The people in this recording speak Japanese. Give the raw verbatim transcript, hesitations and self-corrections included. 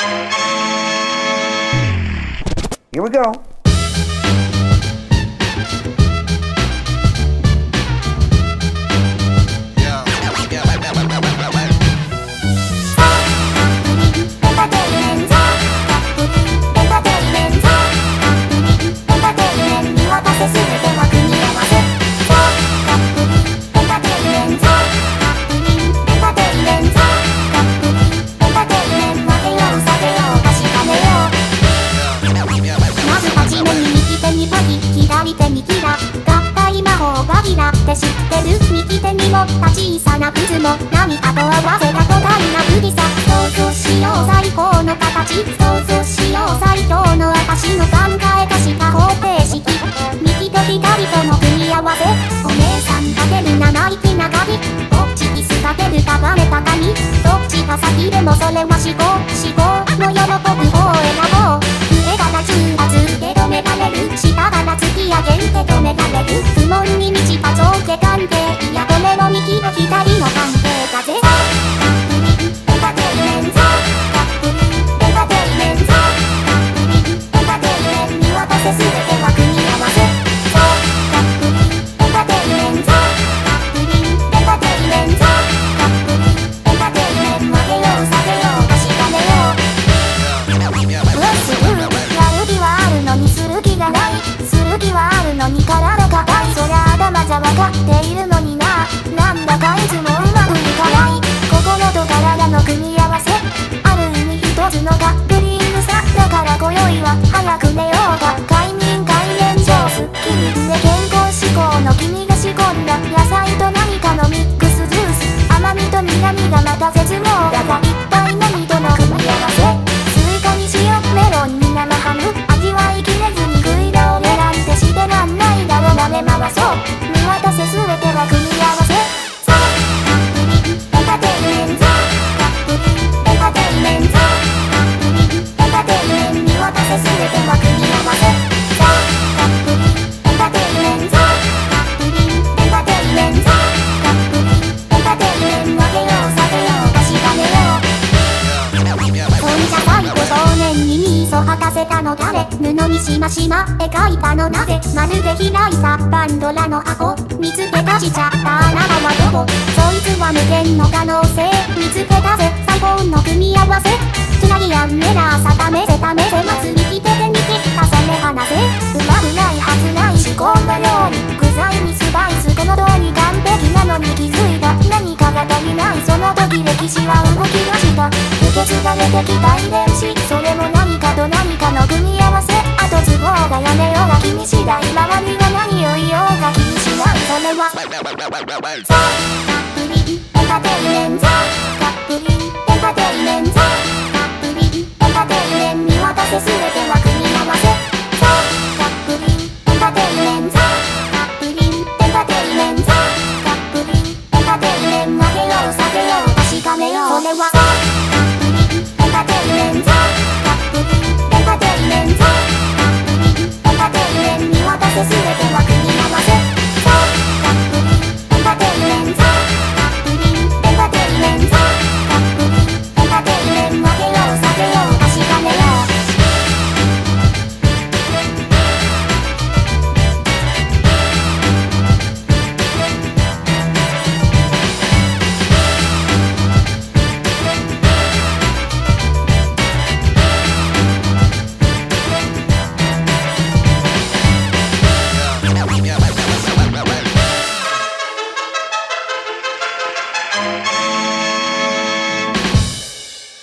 Here we go. 左手にキラ、合体魔法がギラって知ってる？右手に持った小さなクズも何かと合わせた巨大な富士山。想像しよう最高の形、想像しよう最強の私の考え出した方程式。右と左との組み合わせ、お姉さんかける生意気な鍵、どっちキスかけるかがめた髪、どっちが先でもそれは思考、思考の喜ぶ方を選ぼう。上から中圧受け止められる、下から突き上げ受け止められる、不問に満ちた上下関係、いやこれも右と左の関係だぜ。エンターテイメント、エンターテイメント、エンターテイメント見渡せ全ては組み合わせ。エンターテイメント、エンターテイメント、エンターテイメント上げよう下げよう確かめよう。する気がない、する気はあるのに体硬い、そりゃ頭じゃ分かっているのにな、なんだかいつもうまくいかない。心と体の組み合わせ、ある意味一つのカップリングさ。だから今宵は早く寝ようか、快眠快眠超スッキリで健康志向の君が仕込んだ野菜と何かのミックスジュース、甘みと苦みがまた絶妙だが一体何との組み合わせ。スイカに塩メロンに生ハム、味わいきれずに食い倒れなんてしてらんないだろ。舐め回そう、見渡せ全ては組み合わせ。エンターテイメント、エンターテイメント、エンターテイメント見渡せ全ては組み合わせ。エンターテイメント、エンターテイメント、エンターテイメント上げよう下げよう確かめよう。そんじゃ最後少年に味噌吐かせたの誰、布にしましま描いたのなぜ、まるで開いたパンドラの箱、見つけ出しちゃったあなたはどこ、そいつは無限の可能性見つけたぜ最高の組み合わせ。つなぎやんねら定めせためせまつ右手で握ったそれ離せ、うまくないはずない思考のように具材にスパイスこの通り完璧なのに気づいた何かが足りない、その時歴史は動き出した、受け継がれてきた遺伝子、それも何かと何かの組み合わせ。あと都合がやめようが君次第、周りが何を言おうが気にしない、それは